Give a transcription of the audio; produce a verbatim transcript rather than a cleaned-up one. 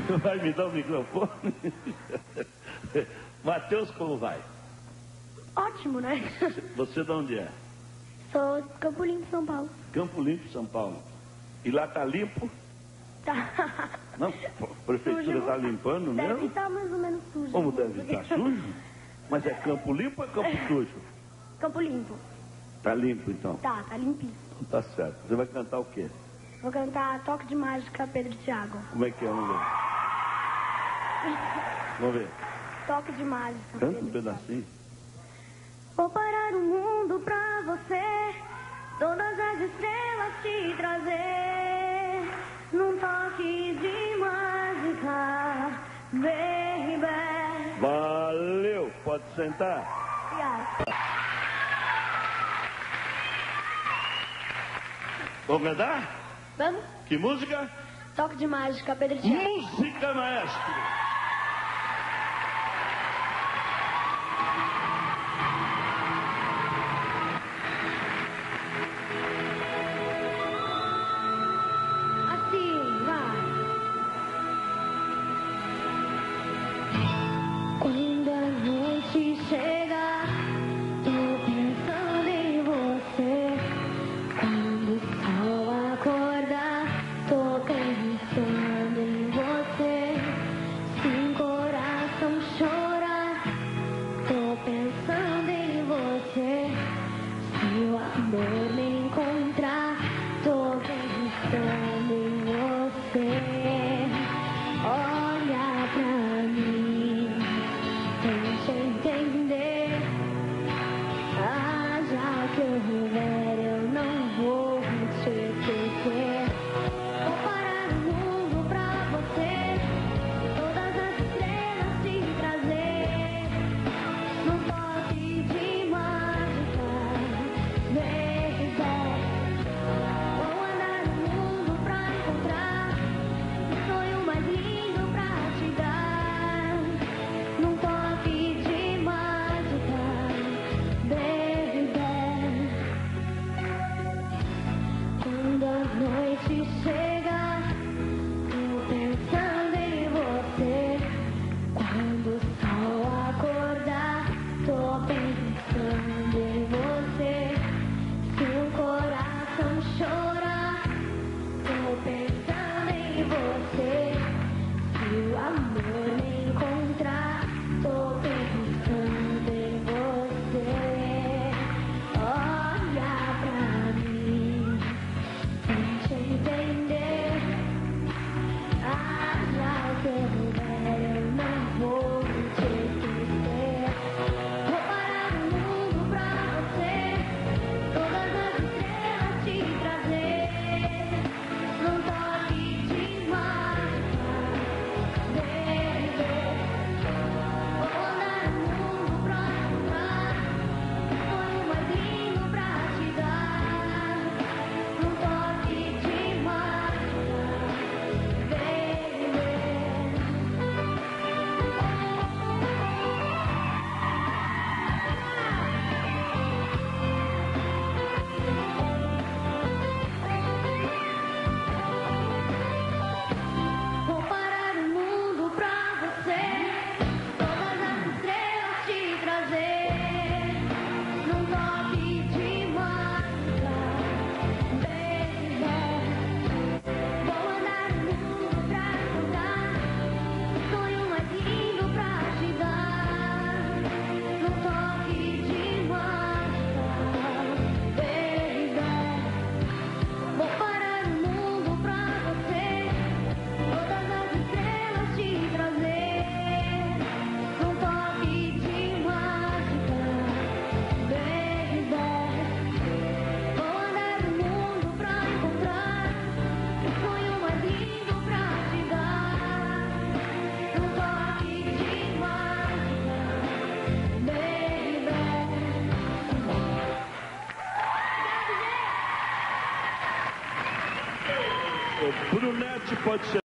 Vai me dar o microfone? Matheus, como vai? Ótimo, né? Você de onde é? Sou de Campo Limpo, São Paulo. Campo Limpo, São Paulo. E lá tá limpo? Tá. Não, a prefeitura Sujo, tá limpando deve mesmo? Deve estar mais ou menos sujo. Como deve estar sujo? Mas é Campo Limpo ou é Campo Sujo? Campo Limpo. Tá limpo, então? Tá, tá limpinho. Então tá certo. Você vai cantar o quê? Vou cantar Toque de Mágica, Pedro e Thiago. Como é que é? Vamos ver. Vamos ver. Toque de Mágica, Canta Pedro um e Thiago. pedacinho. Vou parar o mundo pra você, todas as estrelas te trazer, num toque de mágica, baby. Valeu! Pode sentar. Obrigada. Vamos cantar? Vamos? Que música? Toque de Mágica, Pedro e Thiago. Música, maestro! Assim, vai. Quando a noite chega, tô pensando em você. Quando o sol acordar, tô pensando em você. Se um coração chorar, tô pensando em você. Se o amor me encontrar, tô pensando em você. Olha pra mim, tente entender. Ah, já que eu viver, eu não vou te esquecer. Vou parar o mundo pra você, todas as estrelas te trazer, num toque de mágica, baby. Vou andar o mundo pra encontrar o sonho mais lindo pra te dar, num toque de mágica, baby. Quando a noite chega, tô pensando em você. Quando o sol acordar, tô pensando em você. Se o coração chorar, tô pensando em você. Se o amor me encontrar, tô pensando em você. Olha pra mim, tente entender. Ah, já que eu viver, eu não vou te esquecer. Vou parar o mundo pra você, todas as estrelas te trazer, num toque de mágica, baby. Vou andar o mundo pra encontrar o sonho mais lindo pra te dar, num toque de mágica, baby. Vou parar o mundo pra você, todas as estrelas te trazer, num toque de mágica, baby. Vou andar o mundo pra encontrar o sonho mais lindo pra te dar, num toque de mágica, baby. Vou parar o mundo pra você, todas as estrelas te trazer, num toque de mágica, baby. Vou andar o mundo pra encontrar o sonho mais lindo pra te dar, num toque de mágica, baby. O Brunete pode ser.